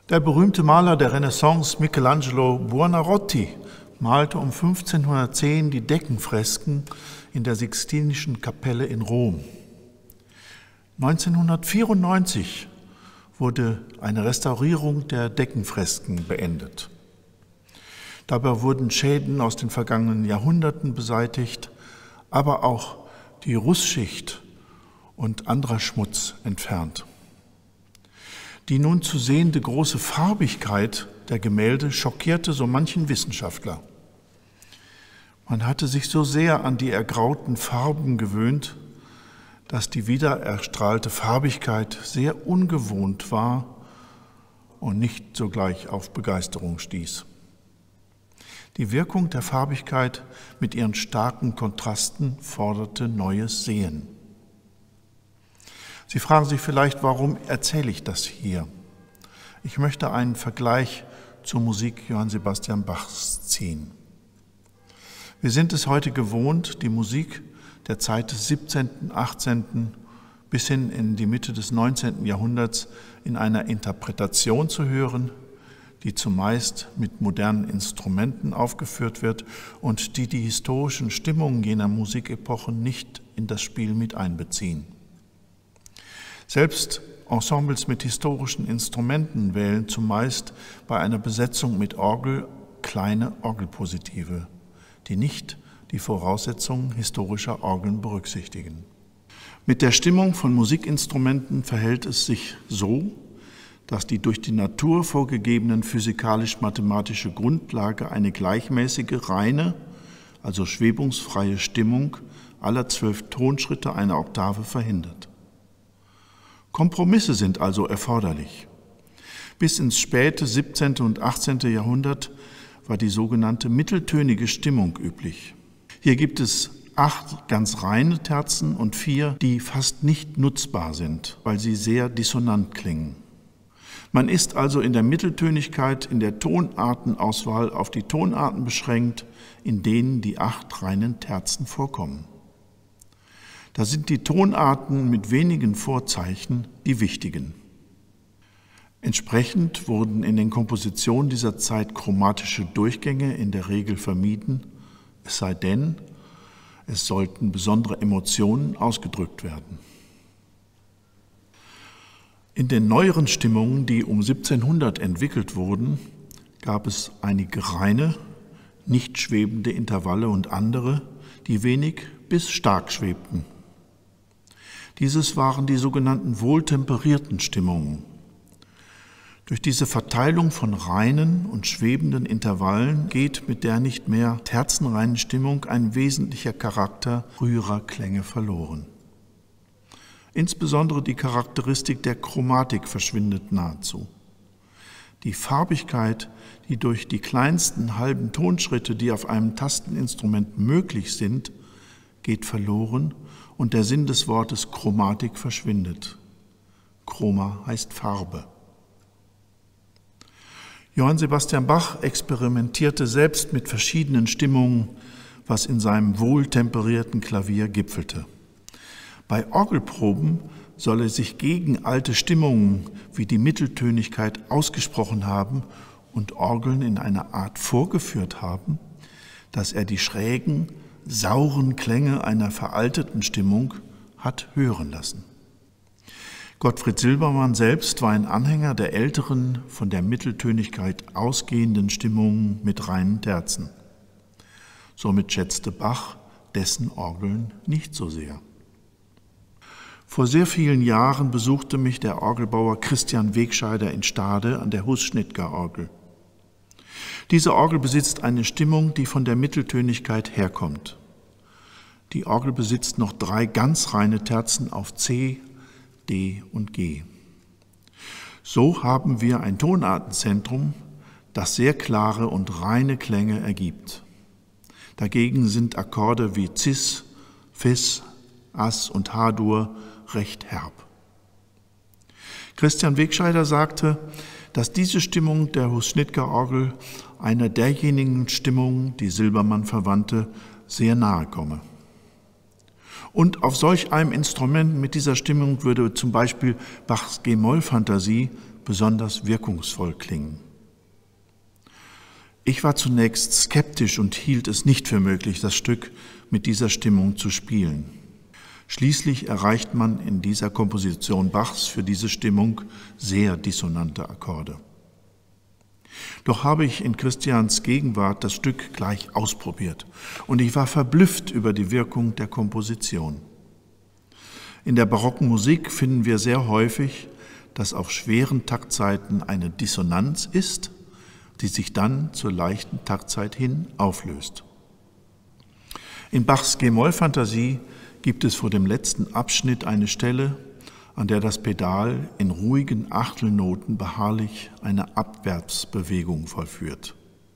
Der berühmte Maler der Renaissance Michelangelo Buonarroti malte um 1510 die Deckenfresken in der Sixtinischen Kapelle in Rom. 1994 wurde eine Restaurierung der Deckenfresken beendet. Dabei wurden Schäden aus den vergangenen Jahrhunderten beseitigt, aber auch die Russschicht und anderer Schmutz entfernt. Die nun zu sehende große Farbigkeit der Gemälde schockierte so manchen Wissenschaftler. Man hatte sich so sehr an die ergrauten Farben gewöhnt, dass die wiedererstrahlte Farbigkeit sehr ungewohnt war und nicht sogleich auf Begeisterung stieß. Die Wirkung der Farbigkeit mit ihren starken Kontrasten forderte neues Sehen. Sie fragen sich vielleicht, warum erzähle ich das hier? Ich möchte einen Vergleich zur Musik Johann Sebastian Bachs ziehen. Wir sind es heute gewohnt, die Musik der Zeit des 17., 18. bis hin in die Mitte des 19. Jahrhunderts in einer Interpretation zu hören, die zumeist mit modernen Instrumenten aufgeführt wird und die historischen Stimmungen jener Musikepochen nicht in das Spiel mit einbeziehen. Selbst Ensembles mit historischen Instrumenten wählen zumeist bei einer Besetzung mit Orgel kleine Orgelpositive, die nicht die Voraussetzungen historischer Orgeln berücksichtigen. Mit der Stimmung von Musikinstrumenten verhält es sich so, dass die durch die Natur vorgegebenen physikalisch-mathematische Grundlage eine gleichmäßige, reine, also schwebungsfreie Stimmung aller 12 Tonschritte einer Oktave verhindert. Kompromisse sind also erforderlich. Bis ins späte 17. und 18. Jahrhundert war die sogenannte mitteltönige Stimmung üblich. Hier gibt es 8 ganz reine Terzen und 4, die fast nicht nutzbar sind, weil sie sehr dissonant klingen. Man ist also in der Mitteltönigkeit in der Tonartenauswahl auf die Tonarten beschränkt, in denen die 8 reinen Terzen vorkommen. Da sind die Tonarten mit wenigen Vorzeichen die wichtigen. Entsprechend wurden in den Kompositionen dieser Zeit chromatische Durchgänge in der Regel vermieden, es sei denn, es sollten besondere Emotionen ausgedrückt werden. In den neueren Stimmungen, die um 1700 entwickelt wurden, gab es einige reine, nicht schwebende Intervalle und andere, die wenig bis stark schwebten. Dieses waren die sogenannten wohltemperierten Stimmungen. Durch diese Verteilung von reinen und schwebenden Intervallen geht mit der nicht mehr terzenreinen Stimmung ein wesentlicher Charakter früherer Klänge verloren. Insbesondere die Charakteristik der Chromatik verschwindet nahezu. Die Farbigkeit, die durch die kleinsten halben Tonschritte, die auf einem Tasteninstrument möglich sind, geht verloren und der Sinn des Wortes Chromatik verschwindet. Chroma heißt Farbe. Johann Sebastian Bach experimentierte selbst mit verschiedenen Stimmungen, was in seinem wohltemperierten Klavier gipfelte. Bei Orgelproben soll er sich gegen alte Stimmungen wie die Mitteltönigkeit ausgesprochen haben und Orgeln in einer Art vorgeführt haben, dass er die schrägen, sauren Klänge einer veralteten Stimmung hat hören lassen. Gottfried Silbermann selbst war ein Anhänger der älteren, von der Mitteltönigkeit ausgehenden Stimmungen mit reinen Terzen. Somit schätzte Bach dessen Orgeln nicht so sehr. Vor sehr vielen Jahren besuchte mich der Orgelbauer Christian Wegscheider in Stade an der Huß-Schnitger-Orgel. Diese Orgel besitzt eine Stimmung, die von der Mitteltönigkeit herkommt. Die Orgel besitzt noch 3 ganz reine Terzen auf C, D und G. So haben wir ein Tonartenzentrum, das sehr klare und reine Klänge ergibt. Dagegen sind Akkorde wie Cis, Fis, Ass und H-Dur recht herb. Christian Wegscheider sagte, dass diese Stimmung der Huß-Schnitger-Orgel einer derjenigen Stimmung, die Silbermann verwandte, sehr nahe komme. Und auf solch einem Instrument mit dieser Stimmung würde zum Beispiel Bachs G-Moll-Fantasie besonders wirkungsvoll klingen. Ich war zunächst skeptisch und hielt es nicht für möglich, das Stück mit dieser Stimmung zu spielen. Schließlich erreicht man in dieser Komposition Bachs für diese Stimmung sehr dissonante Akkorde. Doch habe ich in Christians Gegenwart das Stück gleich ausprobiert und ich war verblüfft über die Wirkung der Komposition. In der barocken Musik finden wir sehr häufig, dass auf schweren Taktzeiten eine Dissonanz ist, die sich dann zur leichten Taktzeit hin auflöst. In Bachs G-Moll-Fantasie gibt es vor dem letzten Abschnitt eine Stelle, an der das Pedal in ruhigen Achtelnoten beharrlich eine Abwärtsbewegung vollführt.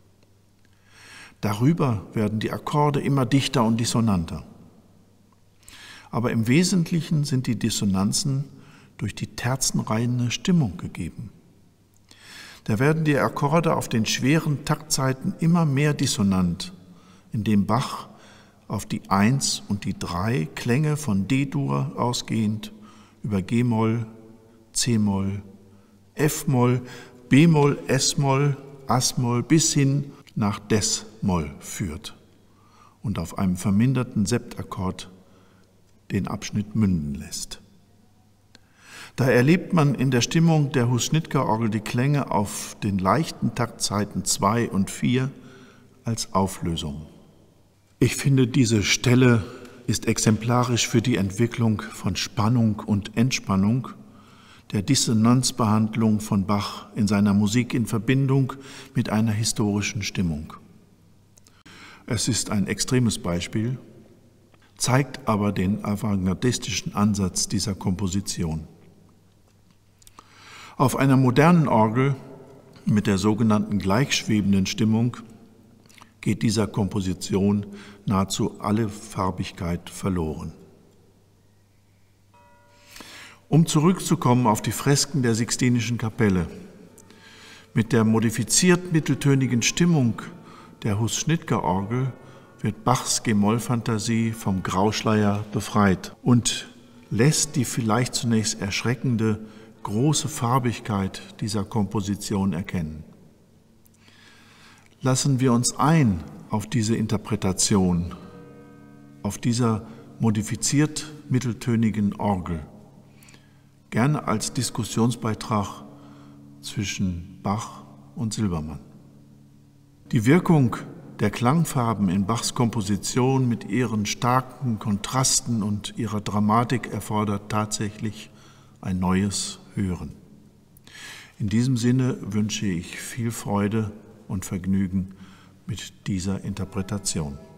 Darüber werden die Akkorde immer dichter und dissonanter. Aber im Wesentlichen sind die Dissonanzen durch die terzenreine Stimmung gegeben. Da werden die Akkorde auf den schweren Taktzeiten immer mehr dissonant, indem Bach auf die 1 und die 3 Klänge von D-Dur ausgehend über G-Moll, C-Moll, F-Moll, B-Moll, S-Moll, As-Moll bis hin nach Des-Moll führt und auf einem verminderten Septakkord den Abschnitt münden lässt. Da erlebt man in der Stimmung der Hus-Schnitger-Orgel die Klänge auf den leichten Taktzeiten 2 und 4 als Auflösung. Ich finde, diese Stelle ist exemplarisch für die Entwicklung von Spannung und Entspannung, der Dissonanzbehandlung von Bach in seiner Musik in Verbindung mit einer historischen Stimmung. Es ist ein extremes Beispiel, zeigt aber den avantgardistischen Ansatz dieser Komposition. Auf einer modernen Orgel mit der sogenannten gleichschwebenden Stimmung geht dieser Komposition nahezu alle Farbigkeit verloren. Um zurückzukommen auf die Fresken der Sixtinischen Kapelle. Mit der modifiziert mitteltönigen Stimmung der Hus-Schnitger-Orgel wird Bachs G-Moll-Fantasie vom Grauschleier befreit und lässt die vielleicht zunächst erschreckende große Farbigkeit dieser Komposition erkennen. Lassen wir uns ein auf diese Interpretation, auf dieser modifiziert mitteltönigen Orgel, gerne als Diskussionsbeitrag zwischen Bach und Silbermann. Die Wirkung der Klangfarben in Bachs Komposition mit ihren starken Kontrasten und ihrer Dramatik erfordert tatsächlich ein neues Hören. In diesem Sinne wünsche ich viel Freude und Vergnügen mit dieser Interpretation.